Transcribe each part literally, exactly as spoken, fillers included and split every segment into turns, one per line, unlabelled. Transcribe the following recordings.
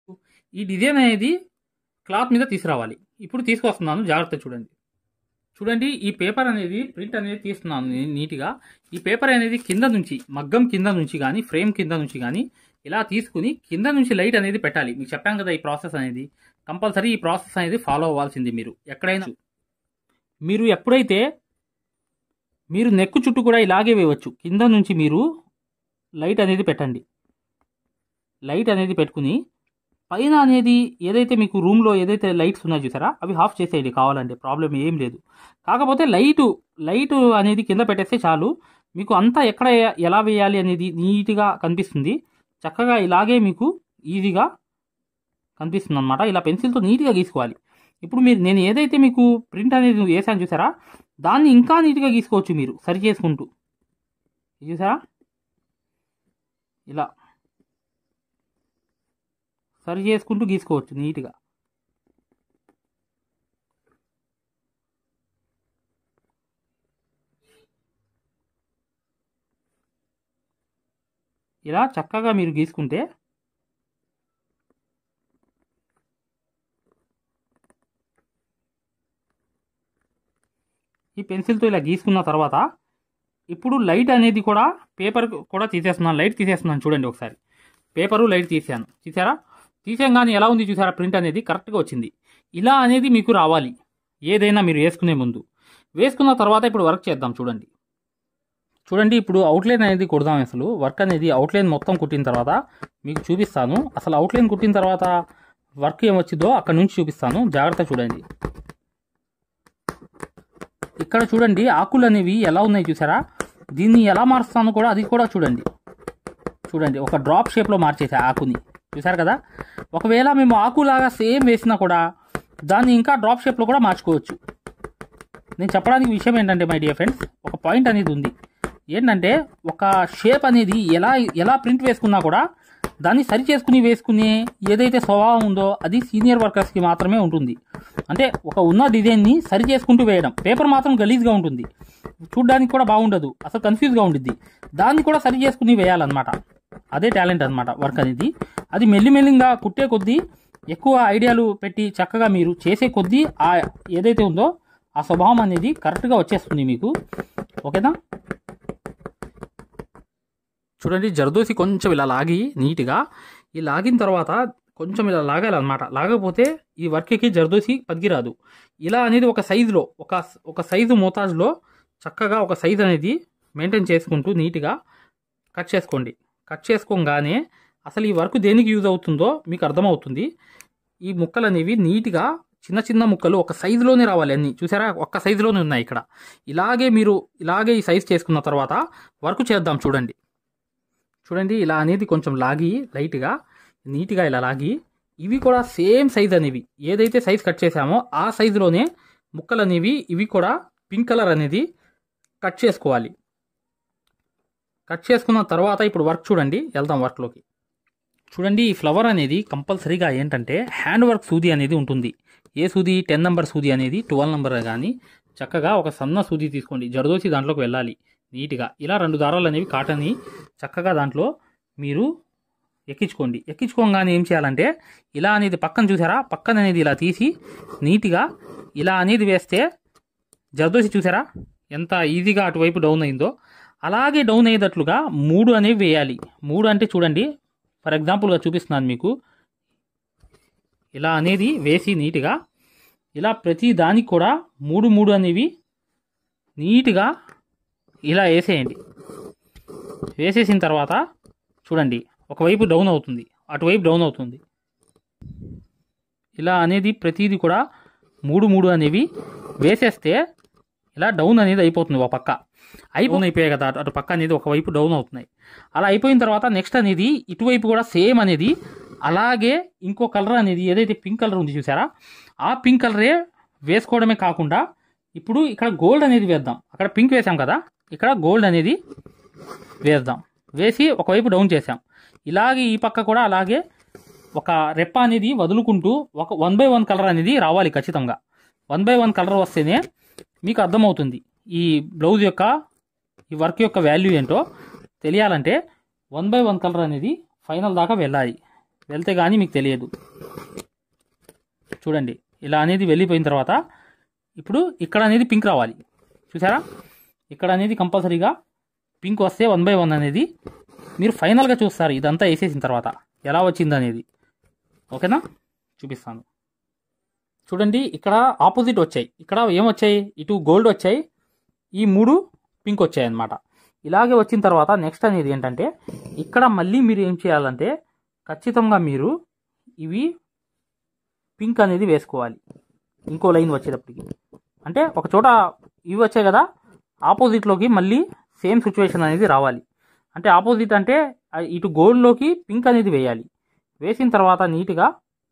ఈ డిజైన్ అనేది క్లాత్ మీద తీసుకురావాలి. ఇప్పుడు తీసుకొస్తున్నాను, జాగ్రత్త చూడండి. చూడండి, ఈ పేపర్ అనేది ప్రింట్ అనేది తీస్తున్నాను నేను నీట్గా. ఈ పేపర్ అనేది కింద నుంచి, మగ్గం కింద నుంచి కానీ ఫ్రేమ్ కింద నుంచి కానీ ఇలా తీసుకుని కింద నుంచి లైట్ అనేది పెట్టాలి. మీకు చెప్పాం కదా, ఈ ప్రాసెస్ అనేది కంపల్సరీ ఈ ప్రాసెస్ అనేది ఫాలో అవ్వాల్సింది. మీరు ఎక్కడైనా మీరు ఎప్పుడైతే మీరు నెక్ చుట్టూ కూడా ఇలాగే వేయవచ్చు. కింద నుంచి మీరు లైట్ అనేది పెట్టండి. లైట్ అనేది పెట్టుకుని పైన అనేది ఏదైతే మీకు రూమ్లో ఏదైతే లైట్స్ ఉన్నాయో చూసారా, అవి ఆఫ్ చేసేయండి కావాలంటే, ప్రాబ్లం ఏం లేదు. కాకపోతే లైటు లైటు అనేది కింద పెట్టేస్తే చాలు, మీకు అంతా ఎక్కడ ఎలా వేయాలి అనేది నీట్గా కనిపిస్తుంది. చక్కగా ఇలాగే మీకు ఈజీగా కనిపిస్తుంది అనమాట. ఇలా పెన్సిల్తో నీట్గా గీసుకోవాలి. ఇప్పుడు మీరు నేను ఏదైతే మీకు ప్రింట్ అనేది వేసాను చూసారా, దాన్ని ఇంకా నీట్గా గీసుకోవచ్చు మీరు సరి చేసుకుంటూ. చూసారా, ఇలా సరి చేసుకుంటూ గీసుకోవచ్చు నీట్గా. ఇలా చక్కగా మీరు గీసుకుంటే ఈ పెన్సిల్తో ఇలా గీసుకున్న తర్వాత ఇప్పుడు లైట్ అనేది కూడా పేపర్ కూడా తీసేస్తున్నాను. లైట్ తీసేస్తున్నాను చూడండి ఒకసారి. పేపరు లైట్ తీసాను, చూసారా? తీసేయంగానే ఎలా ఉంది చూసారా, ప్రింట్ అనేది కరెక్ట్గా వచ్చింది. ఇలా అనేది మీకు రావాలి ఏదైనా మీరు వేసుకునే ముందు. వేసుకున్న తర్వాత ఇప్పుడు వర్క్ చేద్దాం చూడండి. చూడండి, ఇప్పుడు అవుట్లైన్ అనేది కుడదాం. అసలు వర్క్ అనేది అవుట్లైన్ మొత్తం కుట్టిన తర్వాత మీకు చూపిస్తాను. అసలు అవుట్లైన్ కుట్టిన తర్వాత వర్క్ ఏమొచ్చిందో అక్కడ నుంచి చూపిస్తాను, జాగ్రత్త చూడండి. ఇక్కడ చూడండి ఆకులు అనేవి ఎలా ఉన్నాయి చూసారా, దీన్ని ఎలా మారుస్తాను కూడా అది కూడా చూడండి. చూడండి, ఒక డ్రాప్ షేప్లో మార్చేసా ఆకుని, చూసారు కదా. ఒకవేళ మేము ఆకులాగా సేమ్ వేసినా కూడా దాన్ని ఇంకా డ్రాప్ షేప్లో కూడా మార్చుకోవచ్చు. నేను చెప్పడానికి విషయం ఏంటంటే మై డియర్ ఫ్రెండ్స్, ఒక పాయింట్ అనేది ఉంది. ఏంటంటే ఒక షేప్ అనేది ఎలా ఎలా ప్రింట్ వేసుకున్నా కూడా దాన్ని సరి చేసుకుని వేసుకునే ఏదైతే స్వభావం ఉందో అది సీనియర్ వర్కర్స్కి మాత్రమే ఉంటుంది. అంటే ఒక ఉన్న డిజైన్ని సరి చేసుకుంటూ వేయడం. పేపర్ మాత్రం గలీజ్గా ఉంటుంది, చూడడానికి కూడా బాగుండదు, అసలు కన్ఫ్యూజ్గా ఉంటుంది. దాన్ని కూడా సరి చేసుకుని వేయాలన్నమాట. అదే టాలెంట్ అనమాట వర్క్ అనేది. అది మెల్లిమెల్లిగా కుట్టే కొద్దీ, ఎక్కువ ఐడియాలు పెట్టి చక్కగా మీరు చేసే కొద్దీ ఆ ఏదైతే ఉందో ఆ స్వభావం అనేది కరెక్ట్గా వచ్చేస్తుంది మీకు. ఓకేనా? చూడండి, జర్దోసి కొంచెం ఇలా లాగి నీట్గా, ఈ లాగిన తర్వాత కొంచెం ఇలా లాగాలన్నమాట. లాగకపోతే ఈ వర్క్కి జర్దోసి పనికిరాదు. ఇలా అనేది ఒక సైజులో ఒక ఒక సైజు మోతాజులో చక్కగా ఒక సైజు అనేది మెయింటైన్ చేసుకుంటూ నీట్గా కట్ చేసుకోండి. కట్ చేసుకోగానే అసలు ఈ వర్క్ దేనికి యూజ్ అవుతుందో మీకు అర్థమవుతుంది. ఈ ముక్కలు అనేవి నీట్గా చిన్న చిన్న ముక్కలు ఒక సైజులోనే రావాలి అన్నీ, చూసారా? ఒక్క సైజులోనే ఉన్నాయి ఇక్కడ. ఇలాగే మీరు ఇలాగే ఈ సైజ్ చేసుకున్న తర్వాత వర్క్ చేద్దాం చూడండి. చూడండి, ఇలా అనేది కొంచెం లాగి లైట్గా నీట్గా ఇలా లాగి, ఇవి కూడా సేమ్ సైజ్ అనేవి ఏదైతే సైజ్ కట్ చేసామో ఆ సైజులోనే ముక్కలు అనేవి ఇవి కూడా పింక్ కలర్ అనేది కట్ చేసుకోవాలి. కట్ చేసుకున్న తర్వాత ఇప్పుడు వర్క్ చూడండి, వెళ్దాం వర్క్లోకి. చూడండి, ఈ ఫ్లవర్ అనేది కంపల్సరీగా ఏంటంటే హ్యాండ్ వర్క్ సూది అనేది ఉంటుంది. ఏ సూది? టెన్ నెంబర్ సూది అనేది ట్వెల్వ్ నెంబర్ కానీ చక్కగా ఒక సన్న సూది తీసుకోండి. జరదోసి దాంట్లోకి వెళ్ళాలి నీట్గా. ఇలా రెండు దారాలు అనేవి కాటని చక్కగా దాంట్లో మీరు ఎక్కించుకోండి. ఎక్కించుకోగానే ఏం చేయాలంటే ఇలా అనేది పక్కన చూసారా, పక్కన అనేది ఇలా తీసి నీట్గా ఇలా అనేది వేస్తే జరదోసి చూసారా ఎంత ఈజీగా అటువైపు డౌన్ అయిందో. అలాగే డౌన్ అయ్యేటట్లుగా మూడు అనేవి వేయాలి. మూడు అంటే చూడండి, ఫర్ ఎగ్జాంపుల్గా చూపిస్తున్నాను మీకు. ఇలా అనేది వేసి నీట్గా ఇలా ప్రతి దానికి కూడా మూడు మూడు అనేవి నీట్గా ఇలా వేసేయండి. వేసేసిన తర్వాత చూడండి, ఒకవైపు డౌన్ అవుతుంది, అటువైపు డౌన్ అవుతుంది. ఇలా అనేది ప్రతిదీ కూడా మూడు మూడు అనేవి వేసేస్తే ఇలా డౌన్ అనేది అయిపోతుంది. ఒక పక్క అయిపోయి అయిపోయాయి కదా, అటు పక్క అనేది ఒకవైపు డౌన్ అవుతున్నాయి. అలా అయిపోయిన తర్వాత నెక్స్ట్ అనేది ఇటువైపు కూడా సేమ్ అనేది అలాగే ఇంకో కలర్ అనేది ఏదైతే పింక్ కలర్ ఉంది చూసారా, ఆ పింక్ కలరే వేసుకోవడమే కాకుండా ఇప్పుడు ఇక్కడ గోల్డ్ అనేది వేద్దాం. అక్కడ పింక్ వేసాం కదా, ఇక్కడ గోల్డ్ అనేది వేద్దాం. వేసి ఒకవైపు డౌన్ చేసాం. ఇలాగే ఈ పక్క కూడా అలాగే ఒక రెప్ప అనేది వదులుకుంటూ ఒక వన్ బై వన్ కలర్ అనేది రావాలి ఖచ్చితంగా. వన్ బై వన్ కలర్ వస్తేనే మీకు అర్థమవుతుంది ఈ బ్లౌజ్ యొక్క ఈ వర్క్ యొక్క వాల్యూ ఏంటో తెలియాలంటే వన్ బై వన్ కలర్ అనేది ఫైనల్ దాకా వెళ్ళాలి. వెళ్తే కానీ మీకు తెలియదు. చూడండి ఇలా అనేది వెళ్ళిపోయిన తర్వాత ఇప్పుడు ఇక్కడ అనేది పింక్ రావాలి. చూసారా, ఇక్కడ అనేది కంపల్సరీగా పింక్ వస్తే వన్ బై వన్ అనేది మీరు ఫైనల్గా చూస్తారు. ఇదంతా వేసేసిన తర్వాత ఎలా వచ్చింది అనేది. ఓకేనా, చూపిస్తాను. చూడండి ఇక్కడ ఆపోజిట్ వచ్చాయి. ఇక్కడ ఏమొచ్చాయి, ఇటు గోల్డ్ వచ్చాయి, ఈ మూడు పింక్ వచ్చాయి అన్నమాట. ఇలాగే వచ్చిన తర్వాత నెక్స్ట్ అనేది ఏంటంటే ఇక్కడ మళ్ళీ మీరు ఏం చేయాలంటే ఖచ్చితంగా మీరు ఇవి పింక్ అనేది వేసుకోవాలి. ఇంకో లైన్ వచ్చేటప్పటికి అంటే ఒక చోట ఇవి వచ్చాయి కదా, ఆపోజిట్లోకి మళ్ళీ సేమ్ సిచ్యువేషన్ అనేది రావాలి. అంటే ఆపోజిట్ అంటే ఇటు గోల్డ్లోకి పింక్ అనేది వేయాలి. వేసిన తర్వాత నీట్గా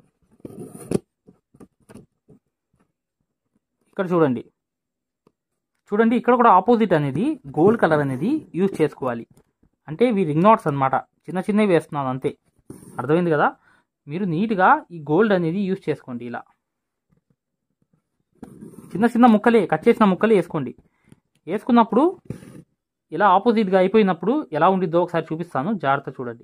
ఇక్కడ చూడండి చూడండి ఇక్కడ కూడా ఆపోజిట్ అనేది గోల్డ్ కలర్ అనేది యూజ్ చేసుకోవాలి. అంటే ఇవి రింగ్ నాట్స్ అనమాట, చిన్న చిన్నవి వేస్తున్నాను అంతే. అర్థమైంది కదా, మీరు నీట్గా ఈ గోల్డ్ అనేది యూజ్ చేసుకోండి. ఇలా చిన్న చిన్న ముక్కలే, కట్ చేసిన ముక్కలే వేసుకోండి. వేసుకున్నప్పుడు ఇలా ఆపోజిట్గా అయిపోయినప్పుడు ఎలా ఉండిద్దో ఒకసారి చూపిస్తాను, జాగ్రత్త చూడండి.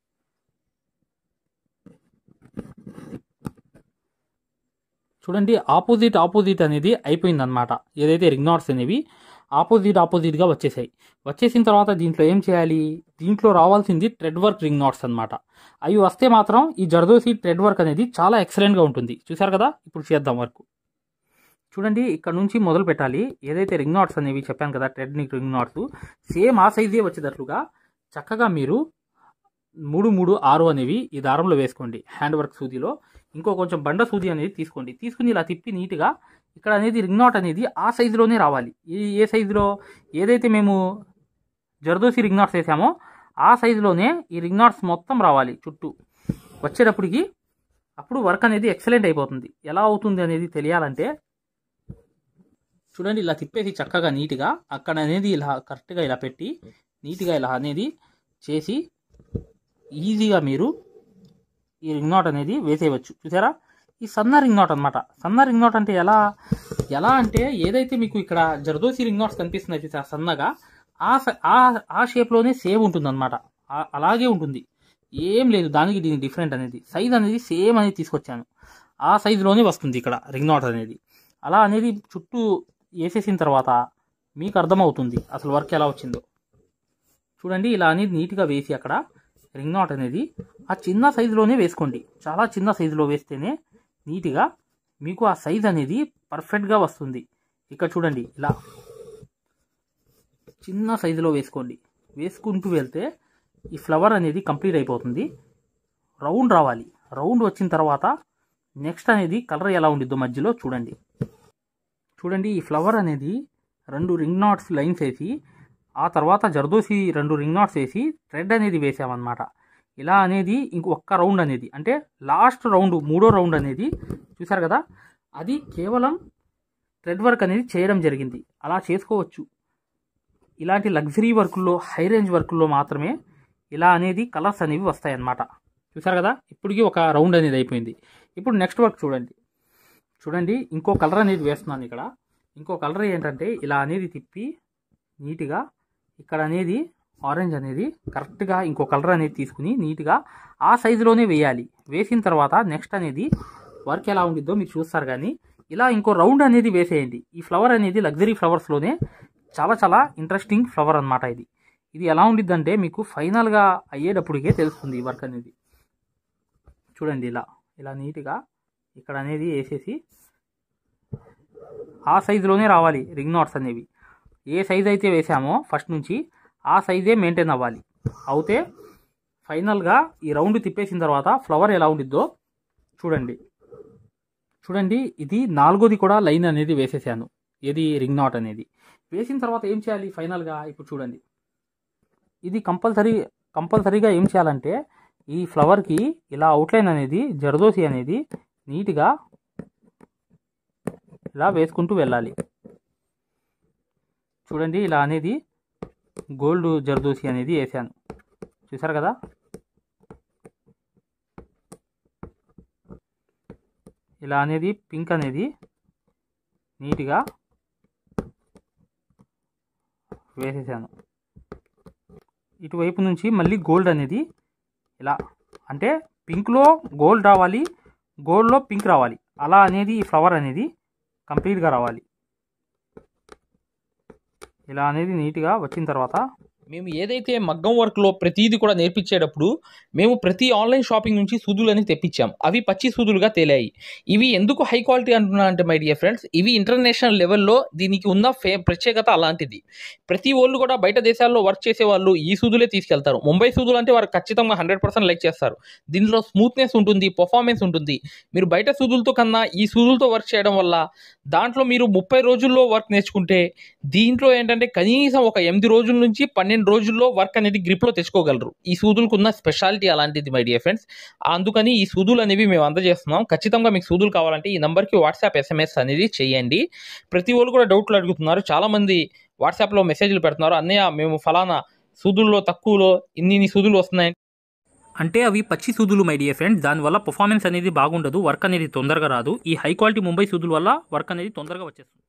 చూడండి ఆపోజిట్ ఆపోజిట్ అనేది అయిపోయింది అనమాట. ఏదైతే రింగ్ నాట్స్ అనేవి ఆపోజిట్ ఆపోజిట్గా వచ్చేసాయి. వచ్చేసిన తర్వాత దీంట్లో ఏం చేయాలి, దీంట్లో రావాల్సింది థ్రెడ్ వర్క్ రింగ్ నాట్స్ అనమాట. అవి వస్తే మాత్రం ఈ జర్దోసి థ్రెడ్ వర్క్ అనేది చాలా ఎక్సలెంట్గా ఉంటుంది. చూసారు కదా, ఇప్పుడు చేద్దాం వర్క్. చూడండి ఇక్కడ నుంచి మొదలు పెట్టాలి. ఏదైతే రింగ్ నాట్స్ అనేవి చెప్పాను కదా, థ్రెడ్ రింగ్ నాట్స్ సేమ్ ఆ సైజే వచ్చేటట్లుగా చక్కగా మీరు మూడు మూడు ఆరు అనేవి ఈ దారంలో వేసుకోండి. హ్యాండ్ వర్క్ సూదిలో ఇంకో కొంచెం బండ సూది అనేది తీసుకోండి. తీసుకుని ఇలా తిప్పి నీట్గా ఇక్కడ అనేది రింగ్ నాట్ అనేది ఆ సైజులోనే రావాలి. ఈ ఏ సైజులో ఏదైతే మేము జర్దోసి రింగ్ నాట్స్ వేసామో ఆ సైజులోనే ఈ రింగ్ నాట్స్ మొత్తం రావాలి చుట్టూ వచ్చేటప్పటికి. అప్పుడు వర్క్ అనేది ఎక్సలెంట్ అయిపోతుంది. ఎలా అవుతుంది అనేది తెలియాలంటే చూడండి ఇలా తిప్పేసి చక్కగా నీట్గా అక్కడ అనేది ఇలా కరెక్ట్గా ఇలా పెట్టి నీట్గా ఇలా అనేది చేసి ఈజీగా మీరు ఈ రింగ్ నాట్ అనేది వేసేయవచ్చు. చూసారా, ఈ సన్న రింగ్ నాట్ అనమాట. సన్న రింగ్ నాట్ అంటే ఎలా ఎలా అంటే ఏదైతే మీకు ఇక్కడ జర్దోసి రింగ్ నాట్స్ కనిపిస్తున్నాయి చూసారా సన్నగా, ఆ ఆ షేప్లోనే సేమ్ ఉంటుంది అనమాట. అలాగే ఉంటుంది, ఏం లేదు దానికి దీనికి డిఫరెంట్ అనేది. సైజ్ అనేది సేమ్ అనేది తీసుకొచ్చాను, ఆ సైజులోనే వస్తుంది ఇక్కడ రింగ్ నాట్ అనేది. అలా అనేది చుట్టూ వేసేసిన తర్వాత మీకు అర్థమవుతుంది అసలు వర్క్ ఎలా వచ్చిందో. చూడండి ఇలా అనేది నీట్గా వేసి అక్కడ రింగ్ నాట్ అనేది ఆ చిన్న సైజులోనే వేసుకోండి. చాలా చిన్న సైజులో వేస్తేనే నీట్గా మీకు ఆ సైజ్ అనేది పర్ఫెక్ట్గా వస్తుంది. ఇక్కడ చూడండి ఇలా చిన్న సైజులో వేసుకోండి. వేసుకుంటూ వెళ్తే ఈ ఫ్లవర్ అనేది కంప్లీట్ అయిపోతుంది. రౌండ్ రావాలి. రౌండ్ వచ్చిన తర్వాత నెక్స్ట్ అనేది కలర్ ఎలా ఉండిద్దో మధ్యలో చూడండి. చూడండి ఈ ఫ్లవర్ అనేది రెండు రింగ్ నాట్స్ లైన్స్ వేసి ఆ తర్వాత జర్దోసి రెండు రింగ్ నాట్స్ వేసి థ్రెడ్ అనేది వేసామన్నమాట. ఇలా అనేది ఇంకొక రౌండ్ అనేది అంటే లాస్ట్ రౌండ్ మూడో రౌండ్ అనేది చూసారు కదా, అది కేవలం థ్రెడ్ వర్క్ అనేది చేయడం జరిగింది. అలా చేసుకోవచ్చు. ఇలాంటి లగ్జరీ వర్కుల్లో హై రేంజ్ వర్కుల్లో మాత్రమే ఇలా అనేది కలర్స్ అనేవి వస్తాయన్నమాట. చూసారు కదా, ఇప్పటికీ ఒక రౌండ్ అనేది అయిపోయింది. ఇప్పుడు నెక్స్ట్ వర్క్ చూడండి. చూడండి ఇంకో కలర్ అనేది వేస్తున్నాను ఇక్కడ. ఇంకో కలర్ ఏంటంటే ఇలా అనేది తిప్పి నీట్గా ఇక్కడ అనేది ఆరెంజ్ అనేది కరెక్ట్గా ఇంకో కలర్ అనేది తీసుకుని నీట్గా ఆ సైజులోనే వేయాలి. వేసిన తర్వాత నెక్స్ట్ అనేది వర్క్ ఎలా ఉండిద్దో మీరు చూస్తారు. కానీ ఇలా ఇంకో రౌండ్ అనేది వేసేయండి. ఈ ఫ్లవర్ అనేది లగ్జరీ ఫ్లవర్స్లోనే చాలా చాలా ఇంట్రెస్టింగ్ ఫ్లవర్ అనమాట. ఇది ఇది ఎలా ఉండిద్దంటే మీకు ఫైనల్గా అయ్యేటప్పటికే తెలుస్తుంది ఈ వర్క్ అనేది. చూడండి ఇలా ఇలా నీట్గా ఇక్కడ అనేది వేసేసి ఆ సైజులోనే రావాలి రింగ్ నాట్స్ అనేవి. ఏ సైజ్ అయితే వేసామో ఫస్ట్ నుంచి ఆ సైజే మెయింటైన్ అవ్వాలి. అవుతే ఫైనల్గా ఈ రౌండ్ తిప్పేసిన తర్వాత ఫ్లవర్ ఎలా ఉండిద్దో చూడండి. చూడండి ఇది నాలుగోది కూడా లైన్ అనేది వేసేసాను. ఏది రింగ్ నాట్ అనేది వేసిన తర్వాత ఏం చేయాలి ఫైనల్గా ఇప్పుడు చూడండి. ఇది కంపల్సరీ కంపల్సరీగా ఏం చేయాలంటే ఈ ఫ్లవర్కి ఇలా అవుట్లైన్ అనేది జర్దోసి అనేది నీట్గా ఇలా వేసుకుంటూ వెళ్ళాలి. చూడండి ఇలా అనేది గోల్డ్ జర్దోసి అనేది వేసాను. చూసారు కదా, ఇలా అనేది పింక్ అనేది నీట్గా వేసేసాను. ఇటువైపు నుంచి మళ్ళీ గోల్డ్ అనేది ఇలా అంటే పింక్లో గోల్డ్ రావాలి, గోల్డ్లో పింక్ రావాలి. అలా అనేది ఈ ఫ్లవర్ అనేది కంప్లీట్గా రావాలి. ఇలా అనేది నీట్గా వచ్చిన తర్వాత
మేము ఏదైతే మగ్గం వర్క్లో ప్రతిదీ కూడా నేర్పించేటప్పుడు మేము ప్రతి ఆన్లైన్ షాపింగ్ నుంచి సూదులు అని తెప్పించాం. అవి పచ్చి సూదులుగా తేలాయి. ఇవి ఎందుకు హై క్వాలిటీ అంటున్నా అంటే మై డియర్ ఫ్రెండ్స్, ఇవి ఇంటర్నేషనల్ లెవెల్లో దీనికి ఉన్న ఫే ప్రత్యేకత అలాంటిది. ప్రతి వాళ్ళు కూడా బయట దేశాల్లో వర్క్ చేసే వాళ్ళు ఈ సూదులే తీసుకెళ్తారు. ముంబై సూదులు అంటే వారు ఖచ్చితంగా హండ్రెడ్ పర్సెంట్ లైక్ చేస్తారు. దీనిలో స్మూత్నెస్ ఉంటుంది, పర్ఫార్మెన్స్ ఉంటుంది. మీరు బయట సూదులతో కన్నా ఈ సూదులతో వర్క్ చేయడం వల్ల దాంట్లో మీరు ముప్పై రోజుల్లో వర్క్ నేర్చుకుంటే దీంట్లో ఏంటంటే కనీసం ఒక ఎనిమిది రోజుల నుంచి పన్నెండు రోజుల్లో వర్క్ అనేది గ్రిప్లో తెచ్చుకోగలరు. ఈ సూదులకు ఉన్న స్పెషాలిటీ అలాంటిది మై డియర్ ఫ్రెండ్స్. అందుకని ఈ సూదులు అనేవి మేము అందజేస్తున్నాం. ఖచ్చితంగా మీకు సూదులు కావాలంటే ఈ నెంబర్కి వాట్సాప్ ఎస్ఎంఎస్ అనేది చేయండి. ప్రతి వాళ్ళు కూడా డౌట్లు అడుగుతున్నారు. చాలామంది వాట్సాప్లో మెసేజ్లు పెడుతున్నారు, అన్నయ్య మేము ఫలానా సూదుల్లో తక్కువలో ఇన్ని సూదులు వస్తున్నాయి
అంటే అవి పచ్చి సూదులు మై డియర్ ఫ్రెండ్స్. దానివల్ల పర్ఫార్మెన్స్ అనేది బాగుండదు, వర్క్ అనేది తొందరగా రాదు. ఈ హై క్వాలిటీ ముంబై సూదుల వల్ల వర్క్ అనేది తొందరగా వచ్చేస్తుంది.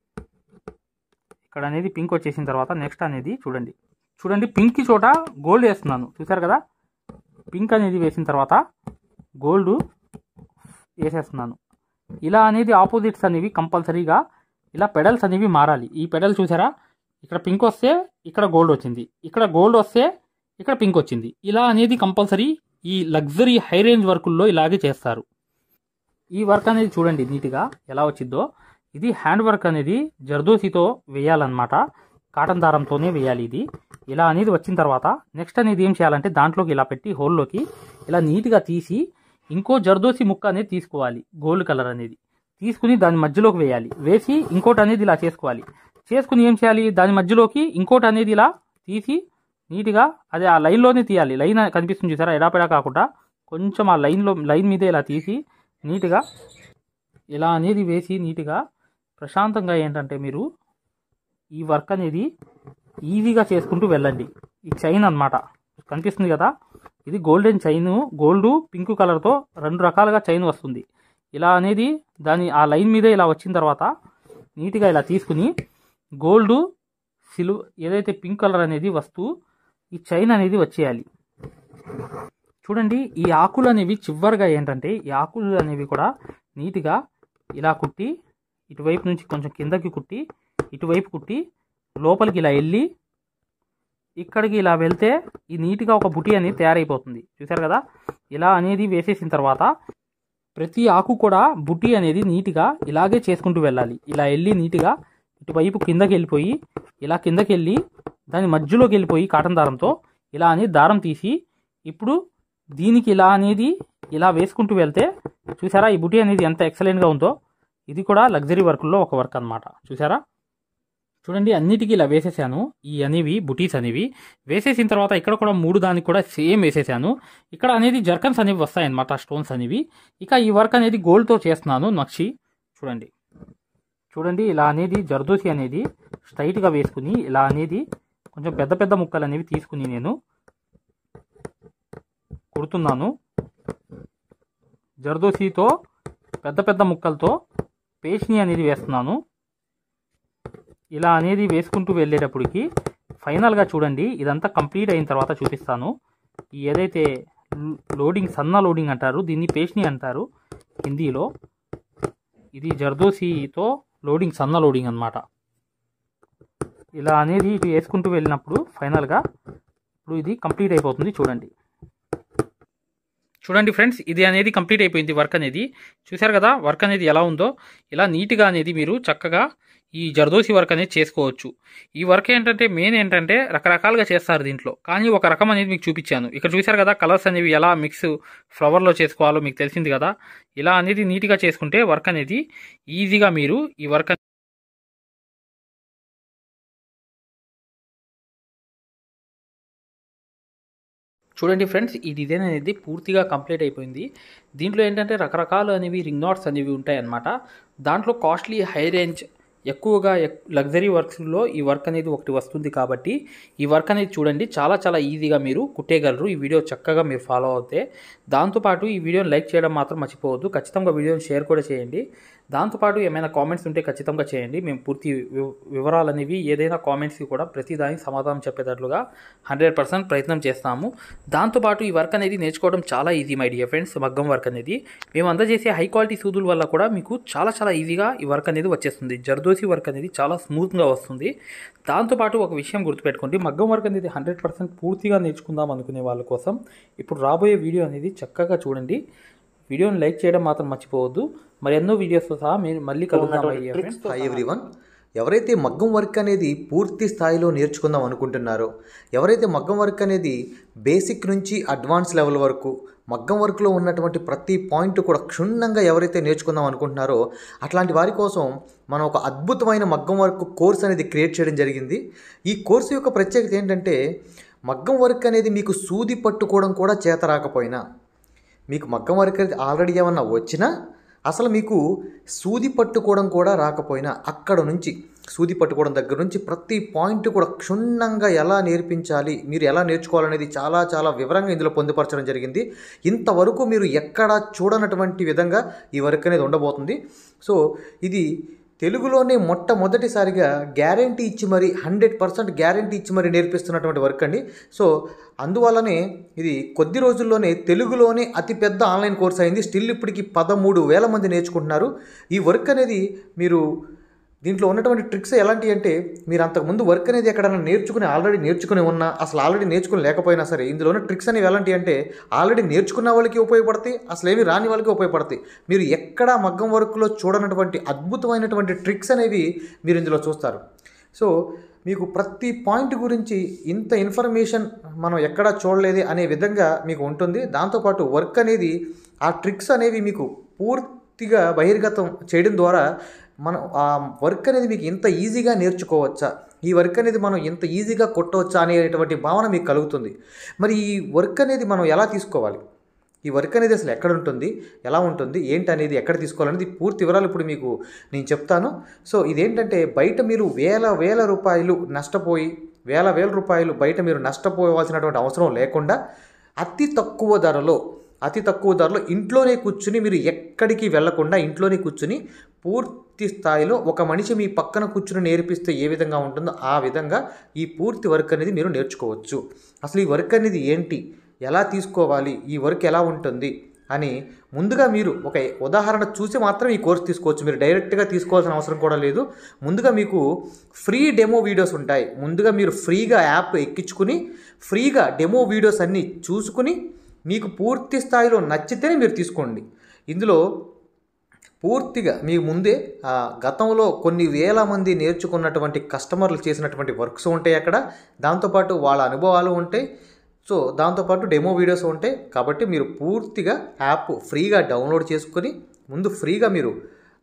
ఇక్కడ అనేది పింక్ వచ్చేసిన తర్వాత నెక్స్ట్ అనేది చూడండి చూడండి పింక్ చోట గోల్డ్ వేస్తున్నాను, చూసారు కదా. పింక్ అనేది వేసిన తర్వాత గోల్డ్ వేసేస్తున్నాను. ఇలా అనేది ఆపోజిట్స్ అనేవి కంపల్సరీగా ఇలా పెడల్స్ అనేవి మారాలి. ఈ పెడల్ చూసారా, ఇక్కడ పింక్ వస్తే ఇక్కడ గోల్డ్ వచ్చింది, ఇక్కడ గోల్డ్ వస్తే ఇక్కడ పింక్ వచ్చింది. ఇలా అనేది కంపల్సరీ ఈ లగ్జరీ హై రేంజ్ వర్కుల్లో ఇలాగే చేస్తారు. ఈ వర్క్ అనేది చూడండి నీట్గా ఎలా వచ్చిందో. ఇది హ్యాండ్ వర్క్ అనేది జర్దోసితో వేయాలన్నమాట, కాటన్ దారంతోనే వేయాలి ఇది. ఇలా అనేది వచ్చిన తర్వాత నెక్స్ట్ అనేది ఏం చేయాలంటే దాంట్లోకి ఇలా పెట్టి హోల్లోకి ఇలా నీట్గా తీసి ఇంకో జర్దోసి ముక్క అనేది తీసుకోవాలి, గోల్డ్ కలర్ అనేది తీసుకుని దాని మధ్యలోకి వేయాలి. వేసి ఇంకోటి అనేది ఇలా చేసుకోవాలి. చేసుకుని ఏం చేయాలి, దాని మధ్యలోకి ఇంకోటి అనేది ఇలా తీసి నీట్గా అదే ఆ లైన్లోనే తీయాలి. లైన్ కనిపిస్తుంది చూసారా, ఎడాపెడా కాకుండా కొంచెం ఆ లైన్లో లైన్ మీదే ఇలా తీసి నీట్గా ఇలా అనేది వేసి నీట్గా ప్రశాంతంగా ఏంటంటే మీరు ఈ వర్క్ అనేది ఈజీగా చేసుకుంటూ వెళ్ళండి. ఈ చైన్ అన్నమాట కనిపిస్తుంది కదా, ఇది గోల్డెన్ చైన్, గోల్డ్ పింక్ కలర్తో రెండు రకాలుగా చైన్ వస్తుంది. ఇలా అనేది దాని ఆ లైన్ మీదే ఇలా వచ్చిన తర్వాత నీట్గా ఇలా తీసుకుని గోల్డ్ సిల్వర్ ఏదైతే పింక్ కలర్ అనేది వస్తూ ఈ చైన్ అనేది వచ్చేయాలి. చూడండి ఈ ఆకులు అనేవి చివరిగా ఏంటంటే ఈ ఆకులు అనేవి కూడా నీట్గా ఇలా కుట్టి ఇటువైపు నుంచి కొంచెం కిందకి కుట్టి ఇటువైపు కుట్టి లోపలికి ఇలా వెళ్ళి ఇక్కడికి ఇలా వెళ్తే ఈ నీట్గా ఒక బుటీ అనేది తయారైపోతుంది. చూసారు కదా, ఇలా అనేది వేసేసిన తర్వాత ప్రతి ఆకు కూడా బుటీ అనేది నీట్గా ఇలాగే చేసుకుంటూ వెళ్ళాలి. ఇలా వెళ్ళి నీట్గా ఇటువైపు కిందకి వెళ్ళిపోయి ఇలా కిందకి వెళ్ళి దాని మధ్యలోకి వెళ్ళిపోయి కాటన్ దారంతో ఇలా అనేది దారం తీసి ఇప్పుడు దీనికి ఇలా అనేది ఇలా వేసుకుంటూ వెళ్తే చూసారా ఈ బుటీ అనేది ఎంత ఎక్సలెంట్గా ఉందో. ఇది కూడా లగ్జరీ వర్క్లో ఒక వర్క్ అన్నమాట. చూసారా, చూడండి అన్నిటికీ ఇలా వేసేసాను. ఈ అనేవి బుటీస్ అనేవి వేసేసిన తర్వాత ఇక్కడ కూడా మూడు దానికి కూడా సేమ్ వేసేసాను. ఇక్కడ అనేది జర్కన్స్ అనేవి వస్తాయన్నమాట, స్టోన్స్ అనేవి. ఇక ఈ వర్క్ అనేది గోల్డ్తో చేస్తున్నాను నక్షి. చూడండి చూడండి ఇలా అనేది జర్దోసి అనేది స్ట్రైట్గా వేసుకుని ఇలా అనేది కొంచెం పెద్ద పెద్ద ముక్కలు అనేవి తీసుకుని నేను కుడుతున్నాను. జర్దోసితో పెద్ద పెద్ద ముక్కలతో పేస్ని అనేది వేస్తున్నాను. ఇలా అనేది వేసుకుంటూ వెళ్ళేటప్పటికి ఫైనల్గా చూడండి ఇదంతా కంప్లీట్ అయిన తర్వాత చూపిస్తాను. ఈ ఏదైతే లోడింగ్ సన్న లోడింగ్ అంటారు, దీన్ని పేస్ని అంటారు హిందీలో. ఇది జర్దోసితో లోడింగ్ సన్న లోడింగ్ అన్నమాట. ఇలా అనేది ఇటు వేసుకుంటూ వెళ్ళినప్పుడు ఫైనల్గా ఇప్పుడు ఇది కంప్లీట్ అయిపోతుంది. చూడండి చూడండి ఫ్రెండ్స్, ఇది అనేది కంప్లీట్ అయిపోయింది వర్క్ అనేది. చూసారు కదా వర్క్ అనేది ఎలా ఉందో. ఇలా నీట్గా అనేది మీరు చక్కగా ఈ జర్దోసి వర్క్ అనేది చేసుకోవచ్చు. ఈ వర్క్ ఏంటంటే మెయిన్ ఏంటంటే రకరకాలుగా చేస్తారు దీంట్లో, కానీ ఒక రకం అనేది మీకు చూపించాను. ఇక్కడ చూసారు కదా కలర్స్ అనేవి ఎలా మిక్స్ ఫ్లవర్లో చేసుకోవాలో మీకు తెలిసింది కదా. ఇలా అనేది నీట్గా చేసుకుంటే వర్క్ అనేది ఈజీగా మీరు ఈ వర్క్ చూడండి ఫ్రెండ్స్, ఈ డిజైన్ అనేది పూర్తిగా కంప్లీట్ అయిపోయింది. దీంట్లో ఏంటంటే రకరకాలు అనేవి రింగ్ నాట్స్ అనేవి ఉంటాయి అన్నమాట. దాంట్లో కాస్ట్లీ హై రేంజ్ ఎక్కువగా లగ్జరీ వర్క్స్లో ఈ వర్క్ అనేది ఒకటి వస్తుంది కాబట్టి ఈ వర్క్ అనేది చూడండి, చాలా చాలా ఈజీగా మీరు కుట్టేయగలరు. ఈ వీడియో చక్కగా మీరు ఫాలో అవుతే. దాంతోపాటు ఈ వీడియోని లైక్ చేయడం మాత్రం మర్చిపోవద్దు. ఖచ్చితంగా వీడియోని షేర్ కూడా చేయండి. దాంతోపాటు ఏమైనా కామెంట్స్ ఉంటే ఖచ్చితంగా చేయండి. మేము పూర్తి వివరాలు అనేవి ఏదైనా కామెంట్స్కి కూడా ప్రతి దానికి సమాధానం చెప్పేటట్లుగా హండ్రెడ్ పర్సెంట్ ప్రయత్నం చేస్తాము. దాంతోపాటు ఈ వర్క్ అనేది నేర్చుకోవడం చాలా ఈజీ మై డియర్ ఫ్రెండ్స్. మగ్గం వర్క్ అనేది మేము అందజేసే హై క్వాలిటీ సూదుల వల్ల కూడా మీకు చాలా చాలా ఈజీగా ఈ వర్క్ అనేది వచ్చేస్తుంది. జర్దోసి వర్క్ అనేది చాలా స్మూత్గా వస్తుంది. దాంతోపాటు ఒక విషయం గుర్తుపెట్టుకోండి, మగ్గం వర్క్ అనేది హండ్రెడ్ పర్సెంట్ పూర్తిగా నేర్చుకుందాం అనుకునే వాళ్ళ కోసం ఇప్పుడు రాబోయే వీడియో అనేది చక్కగా చూడండి. వీడియోని లైక్ చేయడం మాత్రం మర్చిపోవద్దు. మరి ఎన్నో వీడియోస్తో సహా మేము మళ్ళీ కలుద్దాం.
Hi everyone. ఎవరైతే మగ్గం వర్క్ అనేది పూర్తి స్థాయిలో నేర్చుకుందాం అనుకుంటున్నారో, ఎవరైతే మగ్గం వర్క్ అనేది బేసిక్ నుంచి అడ్వాన్స్ లెవెల్ వరకు మగ్గం వర్క్లో ఉన్నటువంటి ప్రతి పాయింట్ కూడా క్షుణ్ణంగా ఎవరైతే నేర్చుకుందాం అనుకుంటున్నారో అట్లాంటి వారి కోసం మనం ఒక అద్భుతమైన మగ్గం వర్క్ కోర్స్ అనేది క్రియేట్ చేయడం జరిగింది. ఈ కోర్సు యొక్క ప్రత్యేకత ఏంటంటే, మగ్గం వర్క్ అనేది మీకు సూది పట్టుకోవడం కూడా చేత రాకపోయినా, మీకు మగ్గం వర్క్ అనేది ఆల్రెడీ ఏమన్నా వచ్చినా, అసలు మీకు సూది పట్టుకోవడం కూడా రాకపోయినా, అక్కడ నుంచి సూది పట్టుకోవడం దగ్గర నుంచి ప్రతి పాయింట్ కూడా క్షుణ్ణంగా ఎలా నేర్పించాలి, మీరు ఎలా నేర్చుకోవాలనేది చాలా చాలా వివరంగా ఇందులో పొందుపరచడం జరిగింది. ఇంతవరకు మీరు ఎక్కడా చూడనటువంటి విధంగా ఈ వర్క్ అనేది ఉండబోతుంది. సో ఇది తెలుగులోనే మొట్టమొదటిసారిగా గ్యారంటీ ఇచ్చి మరి హండ్రెడ్ పర్సెంట్ గ్యారంటీ ఇచ్చి మరి నేర్పిస్తున్నటువంటి వర్క్ అండి. సో అందువల్లనే ఇది కొద్ది రోజుల్లోనే తెలుగులోనే అతిపెద్ద ఆన్లైన్ కోర్స్ అయింది. స్టిల్ ఇప్పటికి పదమూడు వేల మంది నేర్చుకుంటున్నారు. ఈ వర్క్ అనేది మీరు దీంట్లో ఉన్నటువంటి ట్రిక్స్ ఎలాంటివి అంటే, మీరు అంతకుముందు వర్క్ అనేది ఎక్కడైనా నేర్చుకుని ఆల్రెడీ నేర్చుకుని ఉన్నా, అసలు ఆల్రెడీ నేర్చుకుని లేకపోయినా సరే, ఇందులో ఉన్న ట్రిక్స్ అనేవి ఎలాంటివి అంటే ఆల్రెడీ నేర్చుకున్న వాళ్ళకి ఉపయోగపడతాయి, అసలు ఏమి రాని వాళ్ళకి ఉపయోగపడతాయి. మీరు ఎక్కడా మగ్గం వర్క్లో చూడనటువంటి అద్భుతమైనటువంటి ట్రిక్స్ అనేవి మీరు ఇందులో చూస్తారు. సో మీకు ప్రతి పాయింట్ గురించి ఇంత ఇన్ఫర్మేషన్ మనం ఎక్కడా చూడలేదు అనే విధంగా మీకు ఉంటుంది. దాంతోపాటు వర్క్ అనేది ఆ ట్రిక్స్ అనేవి మీకు పూర్తిగా బహిర్గతం చేయడం ద్వారా మనం ఆ వర్క్ అనేది మీకు ఇంత ఈజీగా నేర్చుకోవచ్చా, ఈ వర్క్ అనేది మనం ఇంత ఈజీగా కొట్టవచ్చా అనేటువంటి భావన మీకు కలుగుతుంది. మరి ఈ వర్క్ అనేది మనం ఎలా తీసుకోవాలి, ఈ వర్క్ అనేది అసలు ఎక్కడ ఉంటుంది, ఎలా ఉంటుంది, ఏంటి అనేది ఎక్కడ తీసుకోవాలనేది పూర్తి వివరాలు ఇప్పుడు మీకు నేను చెప్తాను. సో ఇదేంటంటే, బయట మీరు వేల వేల రూపాయలు నష్టపోయి వేల వేల రూపాయలు బయట మీరు నష్టపోవాల్సినటువంటి అవసరం లేకుండా అతి తక్కువ ధరలో అతి తక్కువ ధరలో ఇంట్లోనే కూర్చుని, మీరు ఎక్కడికి వెళ్లకుండా ఇంట్లోనే కూర్చుని పూర్తి స్థాయిలో ఒక మనిషి మీ పక్కన కూర్చుని నేర్పిస్తే ఏ విధంగా ఉంటుందో ఆ విధంగా ఈ పూర్తి వర్క్ అనేది మీరు నేర్చుకోవచ్చు. అసలు ఈ వర్క్ అనేది ఏంటి, ఎలా తీసుకోవాలి, ఈ వర్క్ ఎలా ఉంటుంది అని ముందుగా మీరు ఒక ఉదాహరణ చూసి మాత్రం ఈ కోర్స్ తీసుకోవచ్చు. మీరు డైరెక్ట్గా తీసుకోవాల్సిన అవసరం కూడా లేదు. ముందుగా మీకు ఫ్రీ డెమో వీడియోస్ ఉంటాయి. ముందుగా మీరు ఫ్రీగా యాప్ ఎక్కించుకుని ఫ్రీగా డెమో వీడియోస్ అన్నీ చూసుకుని మీకు పూర్తి స్థాయిలో నచ్చితేనే మీరు తీసుకోండి. ఇందులో పూర్తిగా మీ ముందే గతంలో కొన్ని వేల మంది నేర్చుకున్నటువంటి కస్టమర్లు చేసినటువంటి వర్క్స్ ఉంటాయి అక్కడ. దాంతోపాటు వాళ్ళ అనుభవాలు ఉంటాయి. సో దాంతోపాటు డెమో వీడియోస్ ఉంటాయి. కాబట్టి మీరు పూర్తిగా యాప్ ఫ్రీగా డౌన్లోడ్ చేసుకొని ముందు ఫ్రీగా మీరు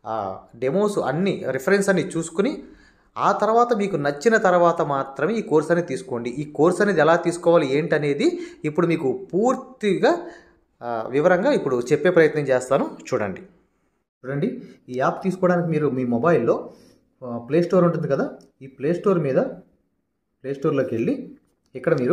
డెమోస్ అన్నీ రిఫరెన్స్ అన్నీ చూసుకుని ఆ తర్వాత మీకు నచ్చిన తర్వాత మాత్రమే ఈ కోర్స్ అనేది తీసుకోండి. ఈ కోర్స్ అనేది ఎలా తీసుకోవాలి ఏంటనేది ఇప్పుడు మీకు పూర్తిగా వివరంగా ఇప్పుడు చెప్పే ప్రయత్నం చేస్తాను. చూడండి చూడండి ఈ యాప్ తీసుకోవడానికి మీరు మీ మొబైల్లో ప్లే స్టోర్ ఉంటుంది కదా, ఈ ప్లే స్టోర్ మీద ప్లే స్టోర్లోకి వెళ్ళి ఇక్కడ మీరు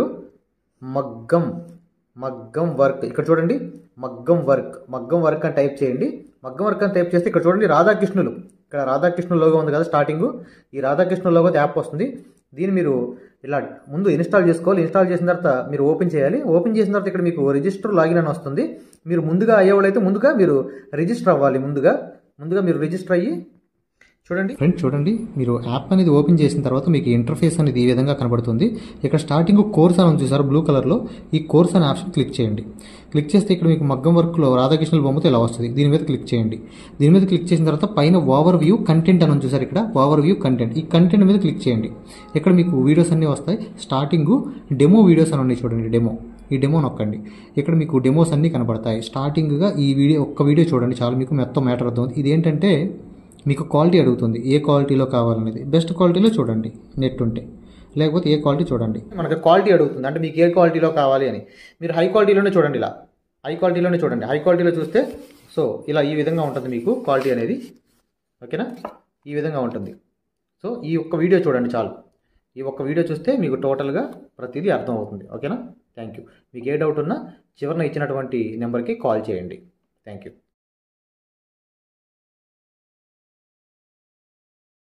మగ్గం మగ్గం వర్క్ ఇక్కడ చూడండి, మగ్గం వర్క్ మగ్గం వర్క్ అని టైప్ చేయండి. మగ్గం వర్క్ అని టైప్ చేస్తే ఇక్కడ చూడండి రాధాకృష్ణులు, ఇక్కడ రాధాకృష్ణ లోగో ఉంది కదా స్టార్టింగ్, ఈ రాధాకృష్ణ లోగో యాప్ వస్తుంది. దీన్ని మీరు ఇలా ముందు ఇన్స్టాల్ చేసుకోవాలి. ఇన్స్టాల్ చేసిన తర్వాత మీరు ఓపెన్ చేయాలి. ఓపెన్ చేసిన తర్వాత ఇక్కడ మీకు రిజిస్టర్ లాగిన్ అని వస్తుంది. మీరు ముందుగా అయ్యేవాళ్ళైతే ముందుగా మీరు రిజిస్టర్ అవ్వాలి. ముందుగా ముందుగా మీరు రిజిస్టర్ అయ్యి చూడండి ఫ్రెండ్స్, చూడండి మీరు యాప్ అనేది ఓపెన్ చేసిన తర్వాత మీకు ఇంటర్ఫేస్ అనేది ఈ విధంగా కనబడుతుంది. ఇక్కడ స్టార్టింగ్ కోర్స్ అని చూసారు బ్లూ కలర్లో, ఈ కోర్స్ అనే ఆప్షన్ క్లిక్ చేయండి. క్లిక్ చేస్తే ఇక్కడ మీకు మగ్గం వర్క్లో రాధాకృష్ణుల బొమ్మతో ఇలా వస్తుంది. దీని మీద క్లిక్ చేయండి. దీని మీద క్లిక్ చేసిన తర్వాత పైన ఓవర్ వ్యూ కంటెంట్ అని చూసారు, ఇక్కడ ఓవర్ వ్యూ కంటెంట్, ఈ కంటెంట్ మీద క్లిక్ చేయండి. ఇక్కడ మీకు వీడియోస్ అన్నీ వస్తాయి. స్టార్టింగ్ డెమో వీడియోస్ అని ఉన్నాయి చూడండి, డెమో, ఈ డెమో నొక్కండి. ఇక్కడ మీకు డెమోస్ అన్నీ కనబడతాయి. స్టార్టింగ్గా ఈ వీడియో ఒక్క వీడియో చూడండి చాలు, మీకు మొత్తం మ్యాటర్ అవుతుంది. ఇది ఏంటంటే మీకు క్వాలిటీ అడుగుతుంది, ఏ క్వాలిటీలో కావాలనేది. బెస్ట్ క్వాలిటీలో చూడండి నెట్ ఉంటే, లేకపోతే ఏ క్వాలిటీ చూడండి. మనకి క్వాలిటీ అడుగుతుంది అంటే మీకు ఏ క్వాలిటీలో కావాలి అని. మీరు హై క్వాలిటీలోనే చూడండి, ఇలా హై క్వాలిటీలోనే చూడండి. హై క్వాలిటీలో చూస్తే సో ఇలా ఈ విధంగా ఉంటుంది మీకు క్వాలిటీ అనేది, ఓకేనా, ఈ విధంగా ఉంటుంది. సో ఈ ఒక్క వీడియో చూడండి చాలు. ఈ ఒక్క వీడియో చూస్తే మీకు టోటల్గా ప్రతిదీ అర్థం అవుతుంది. ఓకేనా? Thank you. మీకు ఏ డౌట్ ఉన్నా చివరిన ఇచ్చినటువంటి నెంబర్కి కాల్ చేయండి. Thank you.